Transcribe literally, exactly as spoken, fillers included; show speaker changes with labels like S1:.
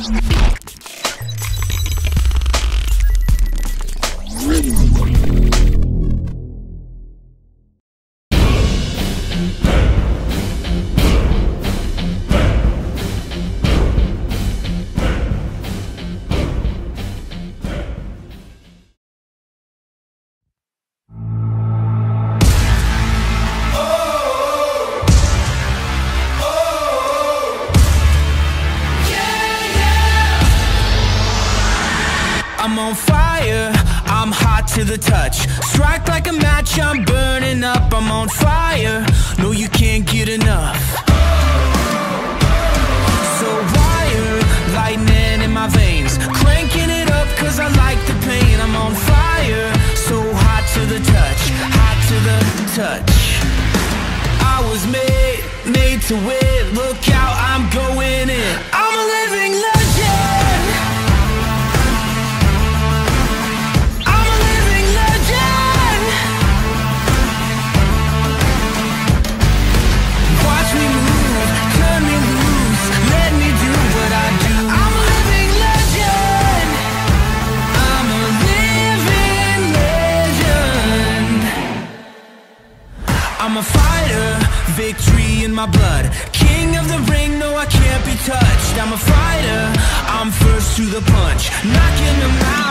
S1: I'm on fire, I'm hot to the touch. Strike like a match, I'm burning up. I'm on fire, no you can't get enough. So wired, lightning in my veins, cranking it up cause I like the pain. I'm on fire, so hot to the touch, hot to the touch. I was made, made to win. Look out, I'm going in. I'm a living legend. I'm a living legend. Watch me move, turn me loose, let me do what I do. I'm a living legend. I'm a living legend. I'm a fighter, victory in my blood. King of the ring, no I can't be touched. I'm a fighter, I'm first to the punch, knocking them out.